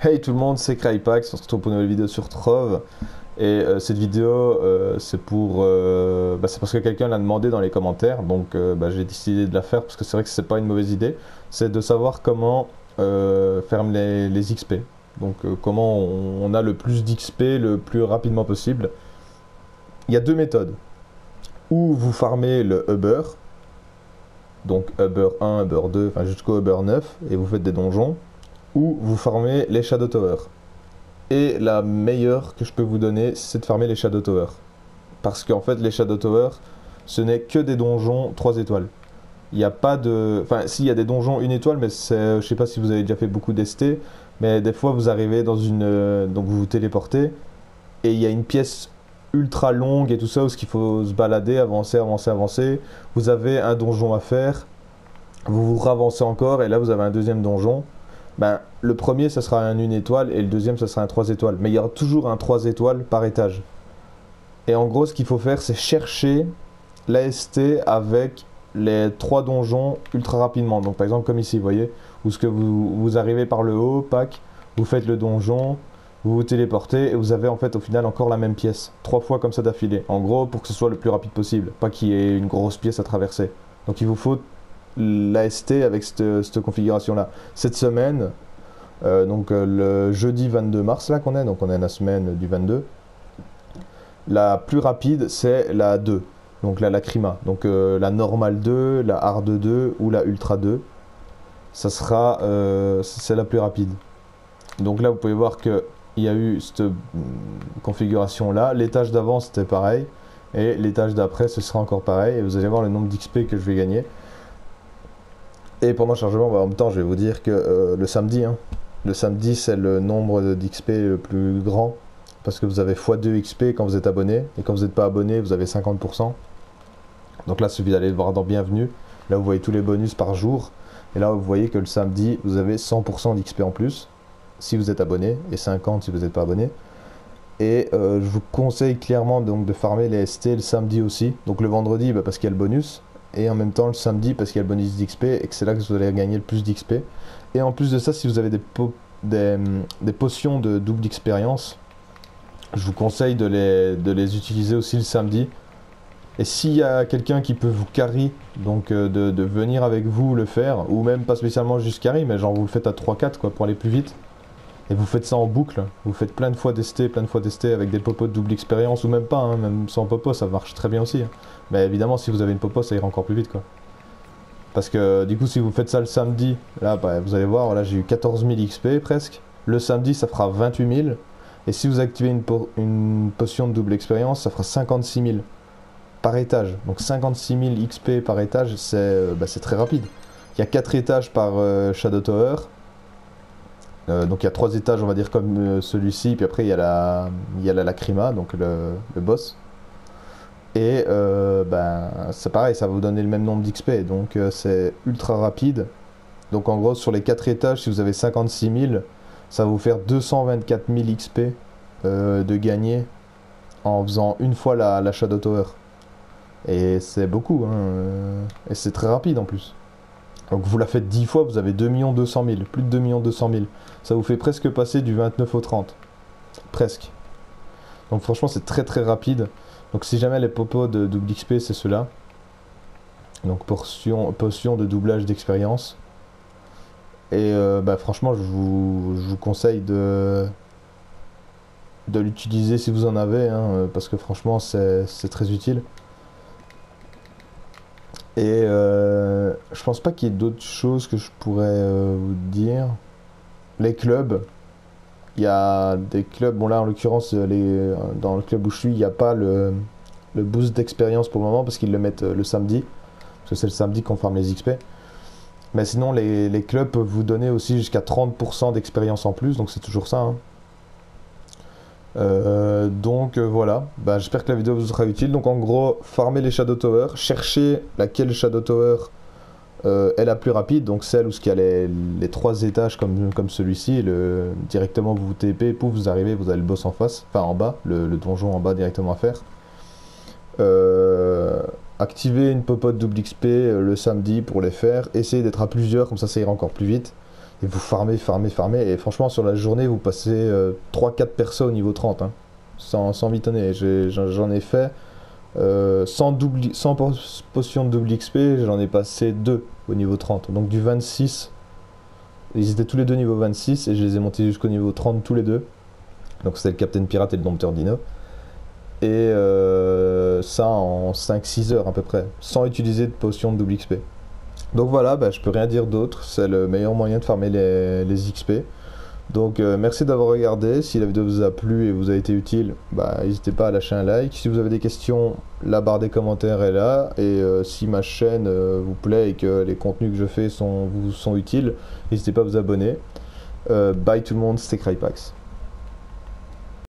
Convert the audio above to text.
Hey tout le monde, c'est Crypax, on se retrouve pour une nouvelle vidéo sur Trove. Et cette vidéo, c'est parce que quelqu'un l'a demandé dans les commentaires, donc j'ai décidé de la faire parce que c'est vrai que c'est pas une mauvaise idée. C'est de savoir comment faire les XP. Donc comment on a le plus d'XP le plus rapidement possible. Il y a deux méthodes. Ou vous farmez le Uber, donc Uber 1, Uber 2, enfin jusqu'au Uber 9, et vous faites des donjons. Ou vous farmez les Shadow Tower. Et la meilleure que je peux vous donner, c'est de farmer les Shadow Tower. Parce qu'en fait, les Shadow Tower, ce n'est que des donjons 3 étoiles. Il n'y a pas de... Enfin, si, il y a des donjons 1 étoile, mais je sais pas si vous avez déjà fait beaucoup d'ST, mais des fois, vous arrivez dans une... donc, vous vous téléportez, et il y a une pièce ultra longue et tout ça, où il faut se balader, avancer, avancer, avancer. Vous avez un donjon à faire, vous vous ravancez encore, et là, vous avez un deuxième donjon. Ben, le premier, ça sera un 1 étoile et le deuxième, ça sera un 3 étoiles. Mais il y aura toujours un 3 étoiles par étage. Et en gros, ce qu'il faut faire, c'est chercher l'AST avec les 3 donjons ultra rapidement. Donc, par exemple, comme ici, vous voyez, où ce que vous arrivez par le haut, pack, vous faites le donjon, vous vous téléportez et vous avez en fait au final encore la même pièce. 3 fois comme ça d'affilée. En gros, pour que ce soit le plus rapide possible. Pas qu'il y ait une grosse pièce à traverser. Donc, il vous faut l'AST avec cette configuration-là. Cette semaine, le jeudi 22 mars, là qu'on est, donc on est la semaine du 22, la plus rapide, c'est la 2. Donc la Lacrima. Donc la Normal 2, la Hard 2 ou la Ultra 2. Ça sera... c'est la plus rapide. Donc là, vous pouvez voir qu'il y a eu cette configuration-là. L'étage d'avant, c'était pareil. Et l'étage d'après, ce sera encore pareil. Et vous allez voir le nombre d'XP que je vais gagner. Et pendant le chargement, en même temps, je vais vous dire que le samedi, c'est le nombre d'XP le plus grand. Parce que vous avez x2 XP quand vous êtes abonné. Et quand vous n'êtes pas abonné, vous avez 50%. Donc là, il suffit d'aller le voir dans Bienvenue. Là, vous voyez tous les bonus par jour. Et là, vous voyez que le samedi, vous avez 100% d'XP en plus. Si vous êtes abonné. Et 50 si vous n'êtes pas abonné. Et je vous conseille clairement donc, de farmer les ST le samedi aussi. Donc le vendredi, parce qu'il y a le bonus. Et en même temps le samedi parce qu'il y a le bonus d'XP et que c'est là que vous allez gagner le plus d'XP. Et en plus de ça, si vous avez des potions de double expérience, je vous conseille de les utiliser aussi le samedi. Et s'il y a quelqu'un qui peut vous carry, donc de venir avec vous le faire, ou même pas spécialement juste carry, mais genre vous le faites à 3-4 quoi, pour aller plus vite. Et vous faites ça en boucle, vous faites plein de fois d'ST, avec des popos de double expérience, ou même pas, hein, même sans popo, ça marche très bien aussi. Hein. Mais évidemment, si vous avez une popo, ça ira encore plus vite, quoi. Parce que du coup, si vous faites ça le samedi, là, vous allez voir, là, j'ai eu 14 000 XP presque. Le samedi, ça fera 28 000. Et si vous activez une potion de double expérience, ça fera 56 000 par étage. Donc 56 000 XP par étage, c'est très rapide. Il y a 4 étages par Shadow Tower. Donc il y a 3 étages, on va dire, comme celui-ci, puis après il y a la Lacrima, donc le boss. Et c'est pareil, ça va vous donner le même nombre d'XP, donc c'est ultra rapide. Donc en gros, sur les 4 étages, si vous avez 56 000, ça va vous faire 224 000 XP de gagner en faisant une fois la Shadow Tower. Et c'est beaucoup, hein, et c'est très rapide en plus. Donc vous la faites 10 fois, vous avez 2 200 000, plus de 2 200 000. Ça vous fait presque passer du 29 au 30. Presque. Donc franchement c'est très très rapide. Donc si jamais les popos de double XP c'est ceux-là. Donc potion de doublage d'expérience. Et franchement je vous conseille de l'utiliser si vous en avez. Hein, parce que franchement c'est très utile. Et je pense pas qu'il y ait d'autres choses que je pourrais vous dire. Les clubs, il y a des clubs, bon là en l'occurrence dans le club où je suis, il n'y a pas le boost d'expérience pour le moment parce qu'ils le mettent le samedi, parce que c'est le samedi qu'on farme les XP. Mais sinon les clubs peuvent vous donner aussi jusqu'à 30% d'expérience en plus, donc c'est toujours ça. Hein. Voilà, j'espère que la vidéo vous sera utile. Donc en gros, farmez les Shadow Tower, cherchez laquelle Shadow Tower est la plus rapide, donc celle où il y a les 3 étages comme celui-ci, directement vous vous TP, pouf, vous arrivez, vous avez le boss en face, enfin en bas, le donjon en bas directement à faire. Activez une popote double XP le samedi pour les faire, essayez d'être à plusieurs, comme ça ira encore plus vite. et vous farmez, farmez, farmez, et franchement sur la journée vous passez 3-4 persos au niveau 30, hein, sans m'étonner. J'en ai fait sans potion de double XP, j'en ai passé 2 au niveau 30. Donc du 26, ils étaient tous les deux niveau 26 et je les ai montés jusqu'au niveau 30 tous les deux. Donc c'était le Captain Pirate et le Dompteur Dino. Et ça en 5-6 heures à peu près, sans utiliser de potion de double XP. Donc voilà, bah, je peux rien dire d'autre, c'est le meilleur moyen de farmer les XP. Donc merci d'avoir regardé, si la vidéo vous a plu et vous a été utile, bah, n'hésitez pas à lâcher un like. Si vous avez des questions, la barre des commentaires est là. Et si ma chaîne vous plaît et que les contenus que je fais vous sont utiles, n'hésitez pas à vous abonner. Bye tout le monde, c'était Crypax.